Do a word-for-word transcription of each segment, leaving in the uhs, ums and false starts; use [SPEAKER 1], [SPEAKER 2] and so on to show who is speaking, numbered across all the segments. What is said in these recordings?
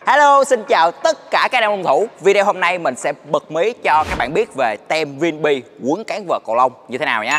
[SPEAKER 1] Hello, xin chào tất cả các anh em thủ. Video hôm nay mình sẽ bật mí cho các bạn biết về tem Vinbi quấn cán vợt cầu lông như thế nào nha.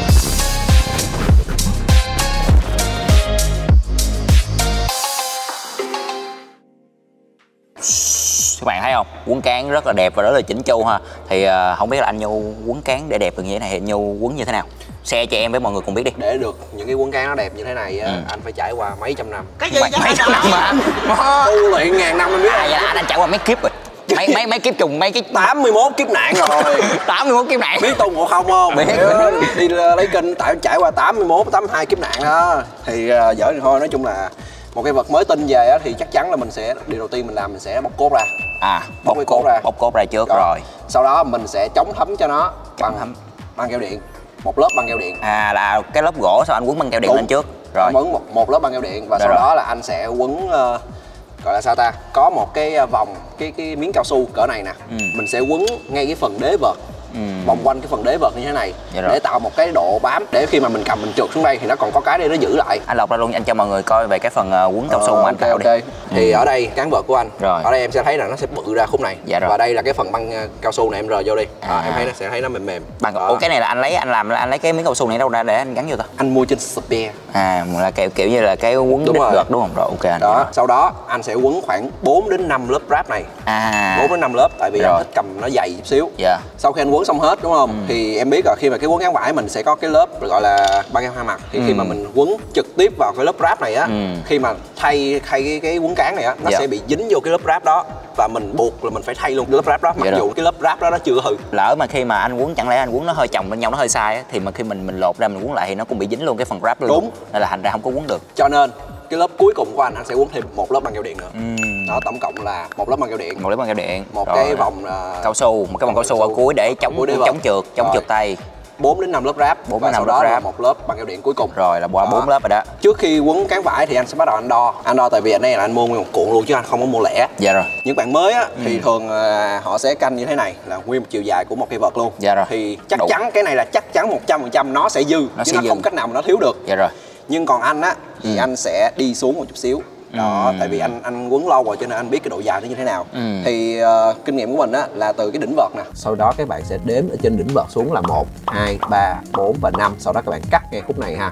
[SPEAKER 1] Các bạn thấy không? Quấn cán rất là đẹp và rất là chỉnh chu ha. Thì uh, không biết là anh Nhu quấn cán để đẹp được như thế này thì Nhu quấn như thế nào? Share cho em với mọi người cùng biết đi.
[SPEAKER 2] Để được những cái quấn cán nó đẹp như thế này ừ. anh phải trải qua mấy trăm năm.
[SPEAKER 1] Cái gì mấy, mấy trăm năm mà
[SPEAKER 2] tu luyện ngàn năm anh biết.
[SPEAKER 1] À, vậy là anh đã trải qua mấy kiếp rồi. Mấy mấy mấy kiếp trùng mấy cái
[SPEAKER 2] tám mươi mốt kiếp nạn rồi.
[SPEAKER 1] tám mươi mốt kiếp nạn.
[SPEAKER 2] Biết Tôn Ngộ Không không?
[SPEAKER 1] Biết.
[SPEAKER 2] Đi lấy kinh tại trải qua tám mươi mốt, tám mươi hai kiếp nạn đó. Thì uh, dở thì thôi, nói chung là một cái vật mới tinh về á thì chắc chắn là mình sẽ điều đầu tiên mình làm mình sẽ bóc cốt ra.
[SPEAKER 1] À,
[SPEAKER 2] bóc, bóc cốt ra.
[SPEAKER 1] Bóc cốt ra trước rồi.
[SPEAKER 2] rồi. Sau đó mình sẽ chống thấm cho nó bằng thấm băng keo điện. Một lớp băng keo điện.
[SPEAKER 1] À, là cái lớp gỗ sau anh quấn băng keo điện. Đúng. Lên trước. Rồi.
[SPEAKER 2] Quấn một, một lớp băng keo điện và rồi sau rồi. đó là anh sẽ quấn uh, gọi là sao ta? Có một cái vòng cái cái miếng cao su cỡ này nè. Ừ. Mình sẽ quấn ngay cái phần đế vợt. Ừ. Vòng quanh cái phần đế vợt như thế này để tạo một cái độ bám để khi mà mình cầm mình trượt xuống đây thì nó còn có cái để nó giữ lại. Anh
[SPEAKER 1] lọc ra luôn, anh cho mọi người coi về cái phần quấn cao su ờ, mà anh
[SPEAKER 2] okay,
[SPEAKER 1] tạo
[SPEAKER 2] okay.
[SPEAKER 1] đi.
[SPEAKER 2] Thì
[SPEAKER 1] ừ.
[SPEAKER 2] ở đây cán vợt của anh,
[SPEAKER 1] rồi.
[SPEAKER 2] ở đây em sẽ thấy là nó sẽ bự ra khúc này.
[SPEAKER 1] Dạ rồi.
[SPEAKER 2] Và đây là cái phần băng cao su này em rờ vô đi. À. Đó, em thấy nó sẽ thấy nó mềm mềm.
[SPEAKER 1] Bằng Ủa, cái này là anh lấy anh làm anh lấy cái miếng cao su này đâu ra để anh gắn vô ta?
[SPEAKER 2] Anh mua trên Spare. À,
[SPEAKER 1] là kiểu kiểu như là cái quấn đít vợt đúng không? Rồi ok.
[SPEAKER 2] Đó, sau đó anh sẽ quấn khoảng bốn đến năm lớp wrap này. À. bốn đến năm lớp tại vì rồi. anh thích cầm nó dày chút xíu. Dạ. Sau khi anh quấn xong hết đúng không? Ừ. Thì em biết rồi, khi mà cái quấn cán vải mình sẽ có cái lớp gọi là băng keo hai mặt thì ừ. khi mà mình quấn trực tiếp vào cái lớp wrap này á, ừ. khi mà thay thay cái, cái quấn cán này á nó dạ. sẽ bị dính vô cái lớp wrap đó và mình buộc là mình phải thay luôn cái lớp wrap đó, mặc dạ dù rồi. cái lớp wrap đó nó chưa hư. Lỡ mà khi mà anh quấn chẳng lẽ anh quấn nó hơi chồng lên nhau nó hơi sai á thì mà khi mình mình lột ra mình quấn lại thì nó cũng bị dính luôn cái phần wrap luôn. Đúng. Nên là thành ra không có quấn được. Cho nên cái lớp cuối cùng của anh anh sẽ quấn thêm một lớp băng keo điện nữa. Ừ. Đó, tổng cộng là một lớp băng keo điện, một lớp băng keo điện, một rồi. cái vòng uh, cao su, một cái vòng cao su ở cuối để chống chống trượt, chống rồi. trượt tay. bốn đến năm lớp wrap, bốn đến năm lớp wrap, một lớp băng keo điện cuối cùng. Rồi là qua bốn lớp rồi đó. Trước khi quấn cán vải thì anh sẽ bắt đầu anh đo. Anh đo tại vì anh này là anh mua nguyên một cuộn luôn chứ anh không có mua lẻ. Dạ rồi. Những bạn mới á ừ. thì thường uh, họ sẽ canh như thế này là nguyên một chiều dài của một cây vợt luôn. Dạ rồi. Thì chắc Đủ. chắn cái này là chắc chắn một trăm phần trăm nó sẽ dư, nó chứ sẽ nó dư. không cách nào mà nó thiếu được. Dạ rồi. Nhưng còn anh á thì ừ. anh sẽ đi xuống một chút xíu. Đó, ừ. tại vì anh anh quấn lâu rồi cho nên anh biết cái độ dài nó như thế nào. Ừ. Thì uh, kinh nghiệm của mình á là từ cái đỉnh vợt nè. Sau đó các bạn sẽ đếm ở trên đỉnh vợt xuống là một, hai, ba, bốn và năm. Sau đó các bạn cắt ngay khúc này ha.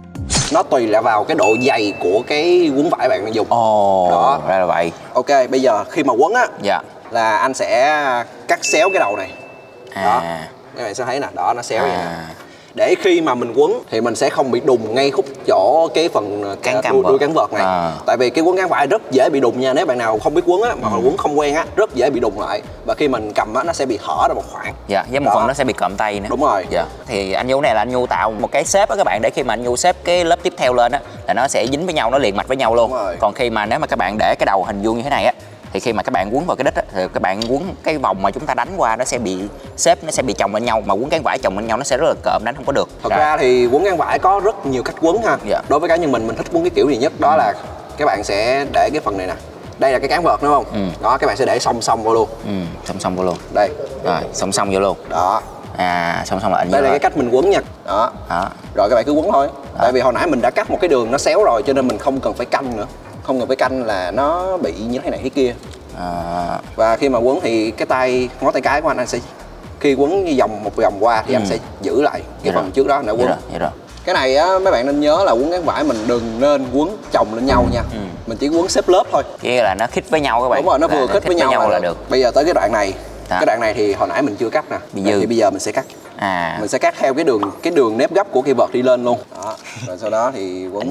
[SPEAKER 2] Nó tùy là vào cái độ dày của cái quấn vải bạn đang dùng. Ồ, đó. Ra là vậy. Ok, bây giờ khi mà quấn á dạ. là anh sẽ cắt xéo cái đầu này. À. Đó. Các bạn sẽ thấy nè, đó nó xéo à. vậy nè. Để khi mà mình quấn thì mình sẽ không bị đùng ngay khúc chỗ cái phần cán đuôi, đuôi cán vợt này. À. Tại vì cái quấn cán vải rất dễ bị đùng nha. Nếu bạn nào không biết quấn á mà ừ. quấn không quen á rất dễ bị đùng lại và khi mình cầm á nó sẽ bị hở ra một khoảng. Dạ, với một đó. phần nó sẽ bị cộm tay nữa. Đúng rồi. Dạ. Thì anh Nhu này là anh Nhu tạo một cái xếp á các bạn, để khi mà anh Nhu xếp cái lớp tiếp theo lên á là nó sẽ dính với nhau, nó liền mạch với nhau luôn. Còn khi mà nếu mà các bạn để cái đầu hình vuông như thế này á thì khi mà các bạn quấn vào cái đít á, thì các bạn quấn cái vòng mà chúng ta đánh qua nó sẽ bị xếp, nó sẽ bị chồng lên nhau, mà quấn cán vải chồng lên nhau nó sẽ rất là cộm, đánh không có được. Thật Rồi. ra thì quấn cán vải có rất nhiều cách quấn ha. Dạ. Đối với cá nhân mình mình thích quấn cái kiểu gì nhất đó ừ. là các bạn sẽ để cái phần này nè. Đây là cái cán vợt đúng không? Ừ. Đó, các bạn sẽ để song song vô luôn. Ừ, song song vô luôn. Đây. Rồi, song song vô luôn. Đó. À, song song là anh Đây là rồi. cái cách mình quấn nha. Đó. Đó. Rồi các bạn cứ quấn thôi. Đó. Tại vì hồi nãy mình đã cắt một cái đường nó xéo rồi cho nên mình không cần phải canh nữa. Không cần phải canh là nó bị như thế này thế kia. À. Và khi mà quấn thì cái tay ngón tay cái của anh anh sẽ khi quấn như vòng một vòng qua thì ừ. anh sẽ giữ lại cái phần trước đó để quấn. Vậy rồi, vậy rồi. Cái này á mấy bạn nên nhớ là quấn cán vải mình đừng nên quấn chồng lên nhau nha. Ừ. Mình chỉ quấn xếp lớp thôi. Kia là nó khít với nhau các bạn. Đúng rồi, nó vừa khít với nhau, nhau là, là được. Bây giờ tới cái đoạn này. Đó. Cái đoạn này thì hồi nãy mình chưa cắt nè. Thì bây giờ mình sẽ cắt. À. Mình sẽ cắt theo cái đường cái đường nếp gấp của cây vợt đi lên luôn. Đó. Rồi sau đó thì quấn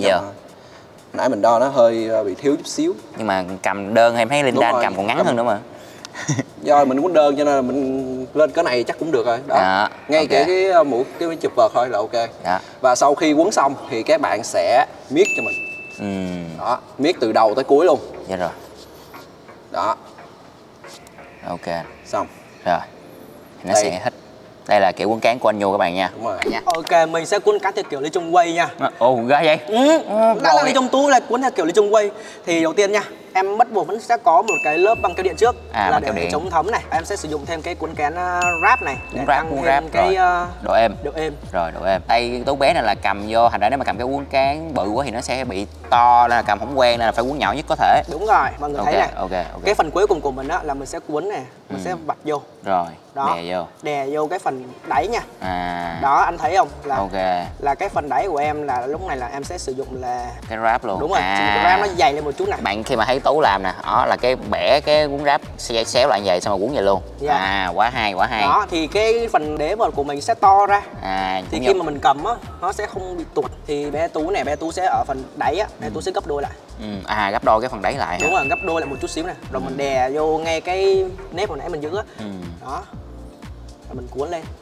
[SPEAKER 2] nãy mình đo nó hơi bị thiếu chút xíu. Nhưng mà cầm đơn em thấy Linda cầm còn ngắn cầm... hơn nữa mà. Do mình quấn đơn cho nên là mình lên cái này chắc cũng được rồi. Đó. À, ngay okay. cái cái mũi cái chụp vợt thôi là ok. Dạ. Và sau khi quấn xong thì các bạn sẽ miết cho mình. Ừ. Đó, miết từ đầu tới cuối luôn. Dạ rồi. Đó. Ok. Xong. Rồi. Nó Đây. sẽ hết. Đây là kiểu quấn cán của anh Nhu các bạn nha. Đúng rồi. Nha.
[SPEAKER 3] Ok, mình sẽ quấn cán theo kiểu Lê Trung Quay nha.
[SPEAKER 1] Ồ, ra vậy?
[SPEAKER 3] Ừ. Đã là Lê Trung Tú là quấn theo kiểu Lê Trung Quay. Thì đầu tiên nha, em bắt buộc vẫn sẽ có một cái lớp băng keo điện trước
[SPEAKER 1] à,
[SPEAKER 3] là để
[SPEAKER 1] điện.
[SPEAKER 3] chống thấm này. Em sẽ sử dụng thêm cái cuốn cán wrap này để
[SPEAKER 1] cuốn
[SPEAKER 3] tăng
[SPEAKER 1] cuốn
[SPEAKER 3] thêm
[SPEAKER 1] wrap
[SPEAKER 3] cái
[SPEAKER 1] rồi.
[SPEAKER 3] uh,
[SPEAKER 1] độ êm.
[SPEAKER 3] độ êm.
[SPEAKER 1] Rồi độ êm. Tay Tú bé này là cầm vô, thành ra nếu mà cầm cái cuốn cán bự quá thì nó sẽ bị to, nên là cầm không quen, nên là phải cuốn nhỏ nhất có thể.
[SPEAKER 3] Đúng rồi, mọi người
[SPEAKER 1] okay,
[SPEAKER 3] thấy này.
[SPEAKER 1] Okay, okay.
[SPEAKER 3] Cái phần cuối cùng của mình á là mình sẽ cuốn này, mình ừ. sẽ vặt vô.
[SPEAKER 1] Rồi.
[SPEAKER 3] Đó,
[SPEAKER 1] đè vô.
[SPEAKER 3] Đè vô cái phần đáy nha.
[SPEAKER 1] À.
[SPEAKER 3] Đó, anh thấy không? Là
[SPEAKER 1] okay.
[SPEAKER 3] là cái phần đáy của em là lúc này là em sẽ sử dụng là
[SPEAKER 1] cái wrap luôn.
[SPEAKER 3] Đúng rồi,
[SPEAKER 1] à.
[SPEAKER 3] sử dụng cái wrap nó dày lên một chút này.
[SPEAKER 1] Bạn khi mà thấy Tú làm nè, đó là cái bẻ cái cuốn wrap xéo lại vậy xong rồi cuốn vậy luôn.
[SPEAKER 3] Yeah.
[SPEAKER 1] À, quá hay, quá hay.
[SPEAKER 3] Đó, thì cái phần đế vợt của mình sẽ to ra.
[SPEAKER 1] À,
[SPEAKER 3] thì khi nhập. mà mình cầm á, nó sẽ không bị tuột. Thì bé Tú này, bé Tú sẽ ở phần đáy á, bé ừ. Tú sẽ gấp đôi lại.
[SPEAKER 1] Ừ. À, gấp đôi cái phần đáy lại.
[SPEAKER 3] Đúng hả? Rồi, gấp đôi lại một chút xíu này. Rồi ừ. mình đè vô ngay cái nếp hồi nãy mình giữ á.
[SPEAKER 1] Ừ.
[SPEAKER 3] Đó. Rồi mình cuốn lên.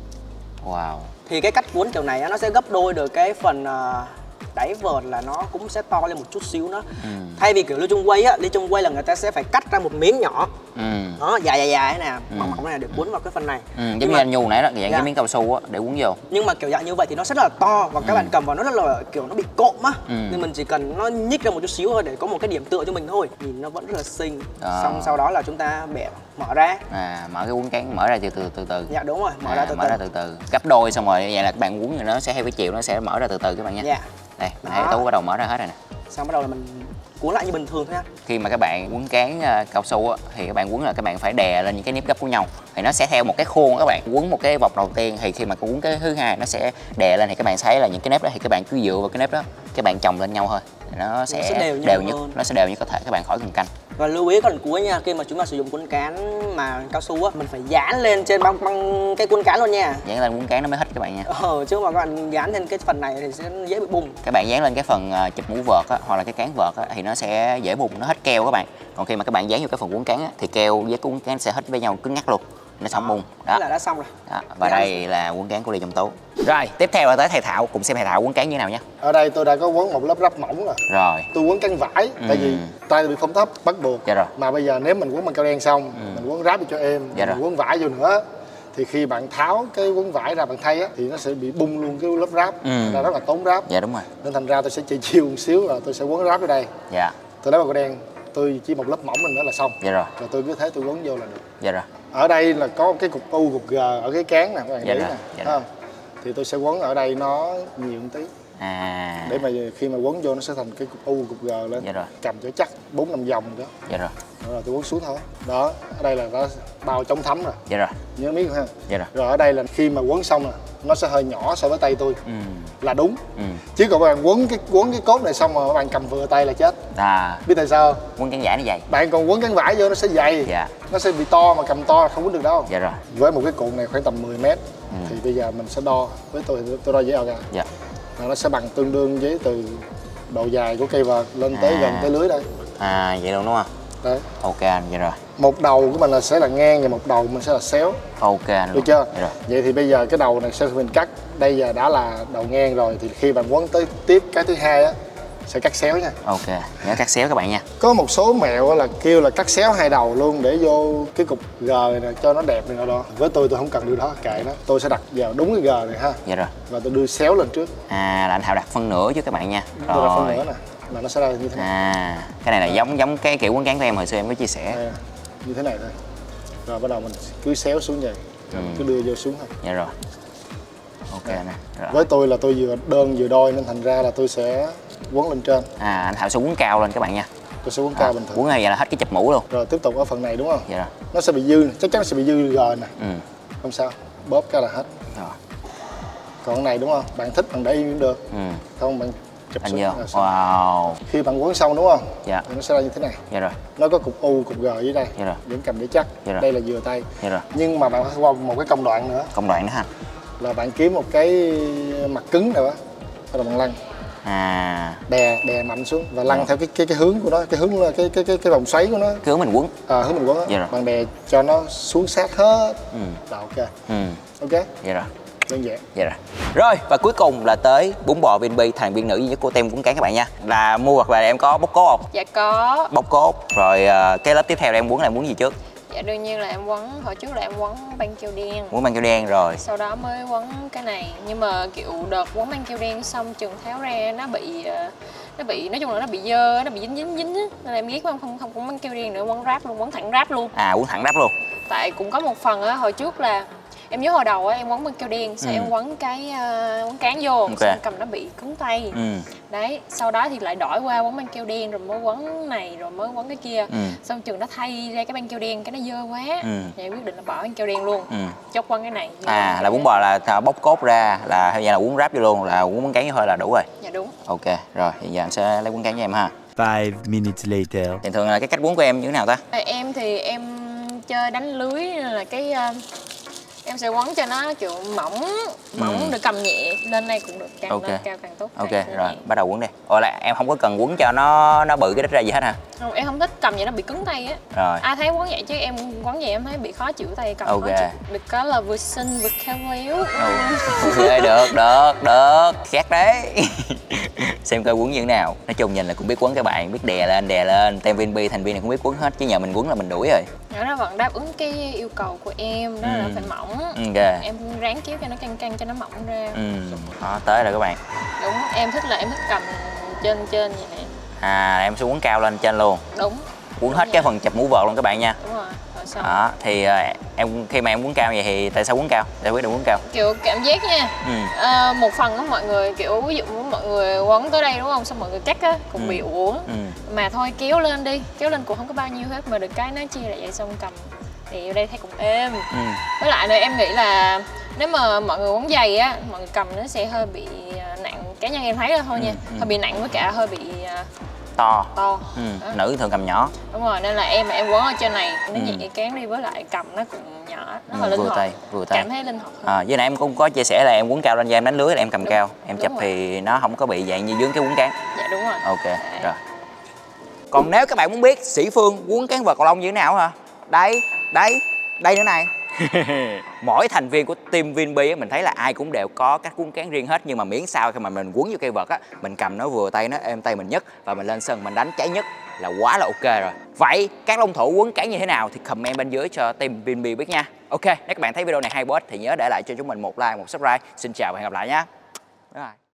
[SPEAKER 1] Wow.
[SPEAKER 3] Thì cái cách cuốn kiểu này á, nó sẽ gấp đôi được cái phần uh, đáy vợt là nó cũng sẽ to lên một chút xíu nữa. Ừ. Thay vì kiểu lưu chung quay á, lưu chung quay là người ta sẽ phải cắt ra một miếng nhỏ. Ừ. Đó, dài dài dài thế nè, ừ. mỏng mỏng này để cuốn vào cái phần này.
[SPEAKER 1] Ừ, giống như anh Nhu nãy đó, dạng dạ. cái miếng cao su á để cuốn vô.
[SPEAKER 3] Nhưng mà kiểu dạng như vậy thì nó rất là to và các ừ. bạn cầm vào nó rất là kiểu nó bị cộm á. Ừ. Nên mình chỉ cần nó nhích ra một chút xíu thôi để có một cái điểm tựa cho mình thôi. Nhìn nó vẫn rất là xinh. À. Xong sau đó là chúng ta bẻ mở ra.
[SPEAKER 1] À, mở cái cuốn cán mở ra từ từ từ từ.
[SPEAKER 3] Dạ đúng rồi, mở à, ra từ
[SPEAKER 1] mở
[SPEAKER 3] từ.
[SPEAKER 1] ra từ từ. Gấp đôi xong rồi vậy là các bạn cuốn thì nó sẽ theo cái chiều nó sẽ mở ra từ từ các bạn nha. Dạ. Đây, mình thấy Tú bắt đầu mở ra hết rồi nè.
[SPEAKER 3] Xong bắt đầu là mình cuốn lại như bình thường thôi ha.
[SPEAKER 1] Khi mà các bạn quấn cán uh, cao su á, thì các bạn quấn là các bạn phải đè lên những cái nếp gấp của nhau. Thì nó sẽ theo một cái khuôn các bạn. Quấn một cái vòng đầu tiên thì khi mà quấn cái thứ hai nó sẽ đè lên thì các bạn thấy là những cái nếp đó thì các bạn cứ dựa vào cái nếp đó, các bạn chồng lên nhau thôi. Thì nó sẽ, nó sẽ đều, đều nhất, nó sẽ đều nhất có thể, các bạn khỏi cần canh.
[SPEAKER 3] Và lưu ý phần cuối nha, khi mà chúng ta sử dụng cuốn cán mà cao su á, mình phải dán lên trên băng băng cái cuốn cán luôn nha.
[SPEAKER 1] Dán lên cuốn cán nó mới hết các bạn nha.
[SPEAKER 3] Ờ, chứ mà các bạn dán lên cái phần này thì sẽ dễ bị bung.
[SPEAKER 1] Các bạn dán lên cái phần uh, chụp mũ vợt á, hoặc là cái cán vợt á, thì nó sẽ dễ bung, nó hết keo các bạn. Còn khi mà các bạn dán vô cái phần cuốn cán á, thì keo với cuốn cán sẽ hết với nhau cứng ngắc luôn, nó xong bung. Đó.
[SPEAKER 3] Thế là đã xong rồi.
[SPEAKER 1] Đó. Và dạ. đây là cuốn cán của Lê Trọng Tú. Rồi, tiếp theo là tới thầy Thảo, cùng xem thầy Thảo quấn cán như thế nào nha.
[SPEAKER 4] Ở đây tôi đã có quấn một lớp wrap mỏng rồi.
[SPEAKER 1] Rồi.
[SPEAKER 4] Tôi quấn cán vải, ừ. tại vì tay tôi bị phóng thấp bắt buộc.
[SPEAKER 1] Dạ rồi.
[SPEAKER 4] Mà bây giờ nếu mình quấn bằng keo đen xong, ừ. mình quấn wrap cho em, dạ mình rồi. quấn vải vô nữa, thì khi bạn tháo cái quấn vải ra bạn thay á, thì nó sẽ bị bung luôn cái lớp wrap, ừ. là rất là tốn wrap.
[SPEAKER 1] Dạ đúng rồi.
[SPEAKER 4] Nên thành ra tôi sẽ chỉ chiều một xíu là tôi sẽ quấn wrap ở đây.
[SPEAKER 1] Dạ.
[SPEAKER 4] Tôi lấy bằng keo đen, tôi chỉ một lớp mỏng mình nữa là xong.
[SPEAKER 1] Dạ rồi.
[SPEAKER 4] Rồi tôi cứ thế tôi quấn vô là được.
[SPEAKER 1] Dạ rồi.
[SPEAKER 4] Ở đây là có cái cục U, cục G ở cái cán nè, các bạn
[SPEAKER 1] dạ
[SPEAKER 4] thấy
[SPEAKER 1] nè.
[SPEAKER 4] Dạ à, thì tôi sẽ quấn ở đây nó nhiều một tí.
[SPEAKER 1] À.
[SPEAKER 4] Để mà khi mà quấn vô nó sẽ thành cái cục U, cục G lên.
[SPEAKER 1] Dạ rồi.
[SPEAKER 4] Cầm cho chắc bốn năm vòng đó.
[SPEAKER 1] Dạ rồi.
[SPEAKER 4] Rồi tôi quấn xuống thôi. Đó, ở đây là nó bao chống thấm rồi.
[SPEAKER 1] Dạ rồi.
[SPEAKER 4] Nhớ biết ha.
[SPEAKER 1] Dạ rồi.
[SPEAKER 4] Rồi ở đây là khi mà quấn xong rồi nó sẽ hơi nhỏ so với tay tôi. Ừ. Là đúng.
[SPEAKER 1] Ừ.
[SPEAKER 4] Chứ còn bạn quấn cái quấn cái cốt này xong rồi các bạn cầm vừa tay là chết. À. Biết tại sao?
[SPEAKER 1] Quấn cán vải nó dày.
[SPEAKER 4] Bạn còn quấn cán vải vô nó sẽ dày.
[SPEAKER 1] Dạ.
[SPEAKER 4] Nó sẽ bị to mà cầm to không quấn được đâu.
[SPEAKER 1] Dạ rồi.
[SPEAKER 4] Với một cái cuộn này khoảng tầm mười mét. Ừ. Thì bây giờ mình sẽ đo với tôi tôi đo với ao ra.
[SPEAKER 1] Dạ.
[SPEAKER 4] Nó sẽ bằng tương đương với từ độ dài của cây vợt lên tới à. gần tới lưới đây.
[SPEAKER 1] À vậy luôn đúng không?
[SPEAKER 4] Đấy.
[SPEAKER 1] Ok anh, vậy rồi.
[SPEAKER 4] Một đầu của mình là sẽ là ngang và một đầu mình sẽ là xéo.
[SPEAKER 1] Ok anh.
[SPEAKER 4] Được chưa? Vậy, rồi. Vậy thì bây giờ cái đầu này sẽ mình cắt, đây giờ đã là đầu ngang rồi thì khi bạn quấn tới tiếp cái thứ hai á sẽ cắt xéo nha.
[SPEAKER 1] Ok, nhớ cắt xéo các bạn nha.
[SPEAKER 4] Có một số mẹo là kêu là cắt xéo hai đầu luôn để vô cái cục G này nè cho nó đẹp này nọ đó. Với tôi tôi không cần điều đó, kệ nó. Tôi sẽ đặt vào đúng cái G này ha.
[SPEAKER 1] Dạ rồi.
[SPEAKER 4] Và tôi đưa xéo lên trước.
[SPEAKER 1] À là anh Thảo đặt phân nửa chứ các bạn nha.
[SPEAKER 4] Rồi. Tôi đặt phân nửa nè. Là nó sẽ ra như thế này.
[SPEAKER 1] À, cái này là à. giống giống cái kiểu quấn cán của em hồi xưa em có chia sẻ.
[SPEAKER 4] À, như thế này thôi. Rồi bắt đầu mình cứ xéo xuống vậy. Rồi ừ. cứ đưa vô xuống thôi.
[SPEAKER 1] Dạ rồi. Ok nè.
[SPEAKER 4] Rồi. Với tôi là tôi vừa đơn vừa đôi nên thành ra là tôi sẽ quấn lên trên.
[SPEAKER 1] À, anh Thảo sẽ quấn cao lên các bạn nha.
[SPEAKER 4] Tôi sẽ quấn cao
[SPEAKER 1] à,
[SPEAKER 4] bình thường.
[SPEAKER 1] Quấn này vậy là hết cái chụp mũ luôn.
[SPEAKER 4] Rồi tiếp tục ở phần này đúng không?
[SPEAKER 1] Dạ rồi.
[SPEAKER 4] Nó sẽ bị dư, chắc chắn sẽ bị dư G nè. Ừ. Không sao, bóp cái là hết. Rồi. Còn cái này đúng không? Bạn thích bạn để im cũng được. Ừ. Không bạn chụp
[SPEAKER 1] anh
[SPEAKER 4] xuống.
[SPEAKER 1] Vô. Wow.
[SPEAKER 4] Khi bạn quấn xong đúng không?
[SPEAKER 1] Dạ.
[SPEAKER 4] Thì nó sẽ ra như thế này.
[SPEAKER 1] Dạ rồi.
[SPEAKER 4] Nó có cục U, cục G dưới đây.
[SPEAKER 1] Dạ rồi.
[SPEAKER 4] Điểm cầm để chắc. Dạ rồi. Đây là vừa tay.
[SPEAKER 1] Dạ rồi.
[SPEAKER 4] Nhưng mà bạn phải qua một cái công đoạn nữa.
[SPEAKER 1] Công đoạn nữa ha.
[SPEAKER 4] Là bạn kiếm một cái mặt cứng nào đó, bắt đầu bạn lăn.
[SPEAKER 1] À.
[SPEAKER 4] Đè đè mạnh xuống và lăn dạ. theo cái cái cái hướng của nó, cái hướng là cái cái cái cái vòng xoáy của nó.
[SPEAKER 1] Cái hướng mình quấn.
[SPEAKER 4] À, hướng mình quấn á. Dạ rồi. Bạn đè cho nó xuống sát hết. Ừ. Rồi ok. Ừ. Ok.
[SPEAKER 1] Dạ rồi.
[SPEAKER 4] Đơn giản.
[SPEAKER 1] Dạ rồi. Rồi và cuối cùng là tới bún bò vê en pê, thành viên nữ duy nhất của tem quấn cán các bạn nha. Là mua hoặc là em có bóc cốt không?
[SPEAKER 5] Dạ có.
[SPEAKER 1] Bóc cốt. Rồi cái lớp tiếp theo là em quấn là em quấn gì trước?
[SPEAKER 5] Dạ đương nhiên là em quấn, hồi trước là em quấn băng keo đen.
[SPEAKER 1] Quấn băng keo đen rồi.
[SPEAKER 5] Sau đó mới quấn cái này. Nhưng mà kiểu đợt quấn băng keo đen xong chừng tháo ra nó bị nó bị nói chung là nó bị dơ, nó bị dính dính dính á, nên là em ghét không không không cũng băng keo đen nữa, quấn ráp luôn, quấn thẳng ráp luôn.
[SPEAKER 1] À, quấn thẳng ráp luôn.
[SPEAKER 5] Tại cũng có một phần á, hồi trước là em nhớ hồi đầu á em quấn băng keo đen, sau ừ. em quấn cái uh, quấn cán vô, okay. Xong cầm nó bị cứng tay. Ừ. Đấy, sau đó thì lại đổi qua quấn băng keo đen rồi mới quấn này rồi mới quấn cái kia. Ừ. Xong chừng nó thay ra cái băng keo đen cái nó dơ quá. Ừ. Thì em quyết định là bỏ băng keo đen luôn. Ừ. Chốt quấn cái này.
[SPEAKER 1] À, là bún bò là bóc cốt ra là hay là quấn ráp vô luôn, là quấn băng cán thôi là đủ rồi.
[SPEAKER 5] Dạ đúng.
[SPEAKER 1] Ok, rồi hiện giờ anh sẽ lấy quấn cán cho em ha.
[SPEAKER 6] Five minutes later.
[SPEAKER 1] Thì thường là cái cách quấn của em như thế nào ta?
[SPEAKER 5] Em thì em chơi đánh lưới nên là cái uh, em sẽ quấn cho nó kiểu mỏng mỏng ừ. được cầm nhẹ lên đây cũng được, càng okay. lên cao càng tốt.
[SPEAKER 1] Ok
[SPEAKER 5] càng
[SPEAKER 1] rồi
[SPEAKER 5] nhẹ.
[SPEAKER 1] Bắt đầu quấn đi. Ồ là em không có cần quấn cho nó nó bự cái đít ra gì hết hả?
[SPEAKER 5] Không, em không thích cầm vậy nó bị cứng tay á. Rồi. Ai thấy quấn vậy chứ em quấn vậy em thấy bị khó chịu tay cầm. Ok. Khó chịu. Được có là vừa xinh vừa khéo léo.
[SPEAKER 1] Ok được được được khác đấy. Xem coi quấn như thế nào. Nói chung nhìn là cũng biết quấn các bạn, biết đè lên đè lên. Tem Vinbi thành viên này cũng biết quấn hết chứ nhờ mình quấn là mình đuổi rồi.
[SPEAKER 5] Nó nó vẫn đáp ứng cái yêu cầu của em, đó ừ. là phải mỏng. Okay. Em ráng kéo cho nó căng căng cho nó mỏng ra.
[SPEAKER 1] Ừ. Đó, tới rồi các bạn.
[SPEAKER 5] Đúng, em thích là em thích cầm trên trên vậy nè.
[SPEAKER 1] À, em sẽ quấn cao lên trên luôn.
[SPEAKER 5] Đúng.
[SPEAKER 1] Quấn hết cái phần chập mũ vợt luôn các bạn nha.
[SPEAKER 5] Đúng rồi. Rồi
[SPEAKER 1] đó, thì uh, em khi mà em quấn cao vậy thì tại sao quấn cao? Tại quyết định quấn cao.
[SPEAKER 5] Kiểu cảm giác nha. Ừ. À, một phần đó mọi người kiểu ví dụ mọi người quấn tới đây đúng không? Xong mọi người cắt á cũng ừ. bị ủa. Ừ. Mà thôi kéo lên đi, kéo lên cũng không có bao nhiêu hết mà được cái nó chia lại vậy xong cầm thì ở đây thấy cũng êm. Ừ. Với lại này em nghĩ là nếu mà mọi người quấn giày á, mọi người cầm nó sẽ hơi bị nặng. Cá nhân em thấy là thôi nha, ừ. hơi bị nặng với cả hơi bị
[SPEAKER 1] to.
[SPEAKER 5] To.
[SPEAKER 1] Ừ. Nữ thường cầm nhỏ.
[SPEAKER 5] Đúng rồi, nên là em mà em quấn ở trên này nó ừ. nhẹ cán đi, với lại cầm nó cũng nhỏ, nó
[SPEAKER 1] ừ,
[SPEAKER 5] là linh
[SPEAKER 1] vừa
[SPEAKER 5] hoạt.
[SPEAKER 1] tay, vừa tay.
[SPEAKER 5] Cảm thấy linh hoạt.
[SPEAKER 1] À, với nãy em cũng có chia sẻ là em quấn cao lên da em đánh lưới là em cầm đúng. Cao, em đúng chụp rồi. Thì nó không có bị dạng như dướng cái quấn cán.
[SPEAKER 5] Dạ đúng rồi.
[SPEAKER 1] Ok, dạ. Rồi. Còn nếu các bạn muốn biết Sĩ Phương quấn cán vợt cầu lông như thế nào hả? Đây, đây, đây nữa này. Mỗi thành viên của team Vinbi mình thấy là ai cũng đều có cách quấn cán riêng hết, nhưng mà miễn sao khi mà mình quấn vô cây vợt á, mình cầm nó vừa tay, nó êm tay mình nhất và mình lên sân mình đánh cháy nhất là quá là ok rồi. Vậy các long thủ quấn cán như thế nào thì comment bên dưới cho team Vinbi biết nha. Ok, nếu các bạn thấy video này hay bớt thì nhớ để lại cho chúng mình một like, một subscribe. Xin chào và hẹn gặp lại nhé. Bye bye.